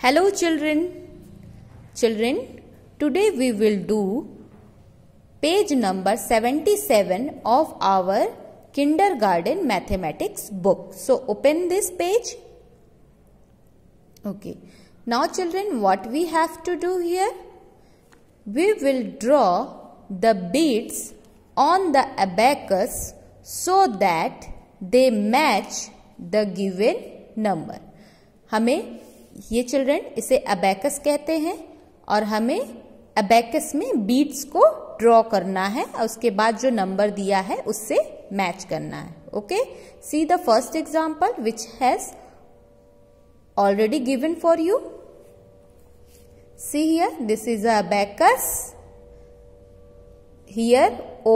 Hello children. Children, today we will do page number 77 of our kindergarten mathematics book. So open this page. Okay. Now children, what we have to do here? We will draw the beads on the abacus so that they match the given number. हमें ये children इसे abacus कहते हैं और हमें abacus में beats को draw करना है और उसके बाद जो नंबर दिया है उससे मैच करना है. Okay, see the first example which has already given for you. See here, this is a abacus. Here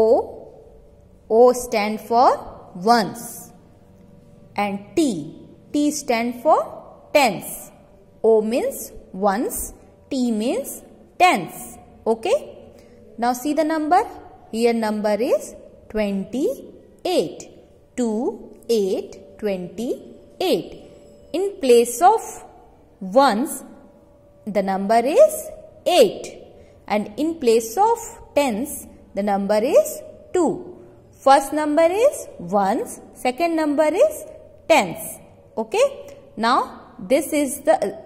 O stand for ones and T stand for tens. O means ones, T means tens. Okay. Now see the number. Here number is 28. 2, 8, 28. In place of ones, the number is 8. And in place of tens, the number is 2. First number is ones, second number is tens. Okay. Now this is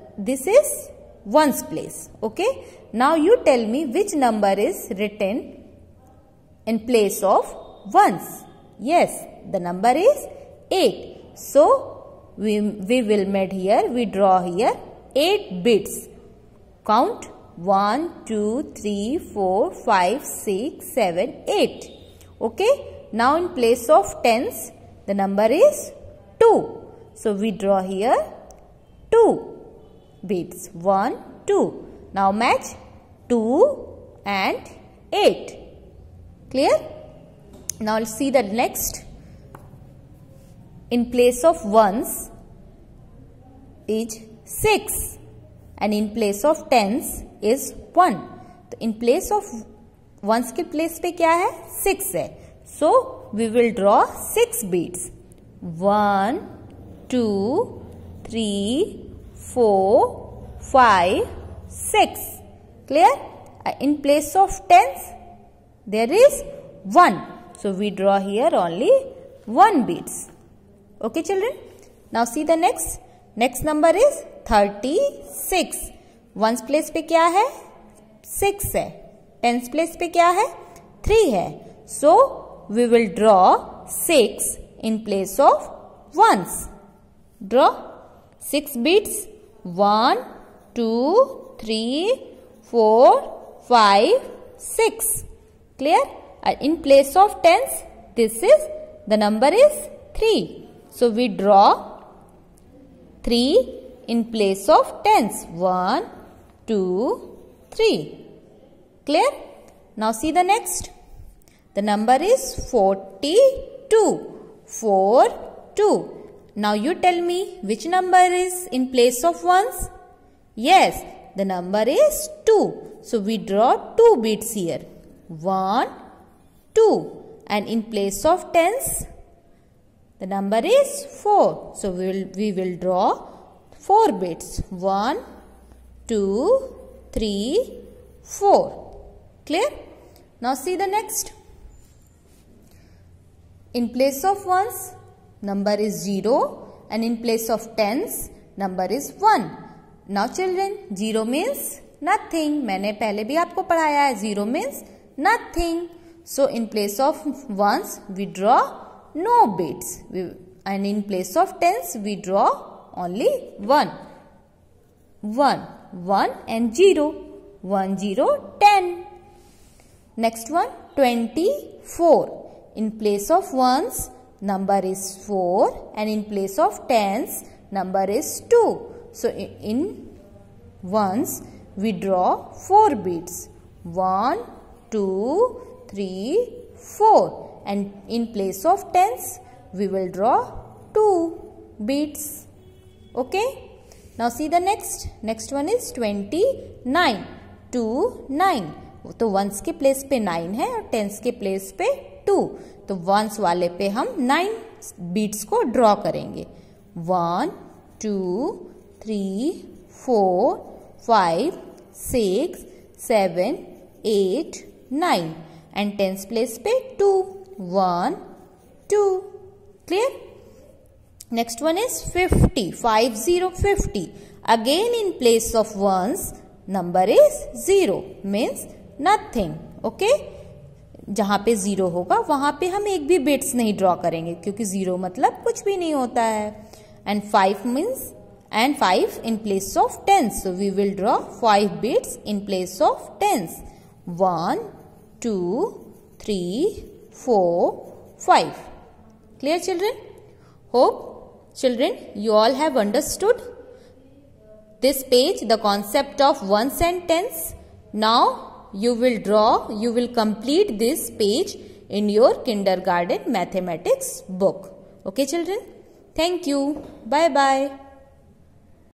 ones place. Okay. Now you tell me which number is written in place of ones. Yes, the number is 8. So we will make here, we draw here 8 bits. Count 1, 2, 3, 4, 5, 6, 7, 8. Okay. Now in place of tens, the number is 2. So we draw here 2 beads. 1, 2. Now match 2 and 8. Clear? Now let's see the next. In place of ones is 6 and in place of tens is 1. तो in place of ones के place पे क्या है? 6 है. So we will draw 6 beads. 1, 2, 3, 4, 5, 6. Clear? In place of tens, there is 1. So we draw here only 1 beads. Okay children? Now see the next. Next number is 36. Ones place पे क्या है? 6 है. Tens place पे क्या है? 3 है. So we will draw 6 in place of ones. Draw 6 beads. 1, 2, 3, 4, 5, 6. Clear? In place of tens, the number is 3. So we draw 3 in place of tens. 1, 2, 3. Clear? Now see the next. The number is 42. 4, 2. Now you tell me which number is in place of ones? Yes, the number is 2. So we draw 2 beads here. 1, 2. And in place of tens, the number is 4. So we will draw 4 beads. 1, 2, 3, 4. Clear? Now see the next. In place of ones, number is 0 and in place of tens, number is 1. Now children, 0 means nothing. मैंने पहले भी आपको पढ़ाया है. 0 means nothing. So in place of ones, we draw no beads. And in place of tens, we draw only 1. 1, 1 and 0. 1, 0, 10. Next one, 24. In place of ones, number is 4 and in place of tens, number is 2. So in ones, we draw 4 beads. 1, 2, 3, 4. And in place of tens, we will draw 2 beads. Okay? Now see the next. Next one is 29. 2, 9. तो once के place पे 9 है और tense के place पे 2. तो once वाले पे हम 9 बीट्स को ड्रॉ करेंगे. 1, 2, 3, 4, 5, 6, 7, 8, 9 and tens place पे 2, 1, 2. Clear? Next one is 50, 50, 50. Again in place of ones, number is 0, means nothing. Okay? जहाँ पे 0 होगा वहाँ पे हम एक भी बिट्स नहीं ड्रॉ करेंगे क्योंकि 0 मतलब कुछ भी नहीं होता है. And 5 means and 5 in place of tens. So we will draw 5 bits in place of tens. 1, 2, 3, 4, 5. Clear children? Hope children you all have understood this page, the concept of ones and tens. Now you will complete this page in your kindergarten mathematics book. Okay children? Thank you. Bye bye.